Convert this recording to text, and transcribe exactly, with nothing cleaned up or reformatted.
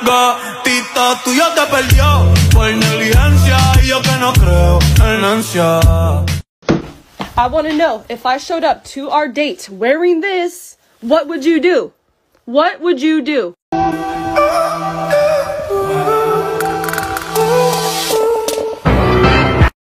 gatita tuyo te perdió por negligencia y yo que no creo en ansia. I want to know, if I showed up to our date wearing this, what would you do? What would you do?